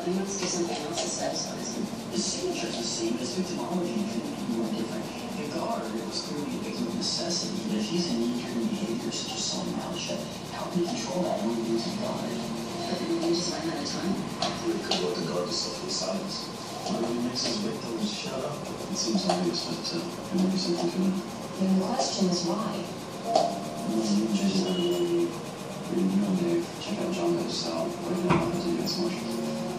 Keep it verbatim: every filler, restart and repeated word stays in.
But he wants to do something else that satisfies him. The signature is the same, as victimology couldn't be more different. The guard was clearly a victim of necessity, but if he's a knee-jerk behavior such as selling militia, how can he control that when he loses a guard? But the revenge is running out of time. It could let the guard to suffer in silence. Why do he makes his victims shut up? It seems obvious, but uh, can there be something to it? Then the question is why? Mm, just not really. You know, Dave, check out John Goes South. Right now, doesn't get much.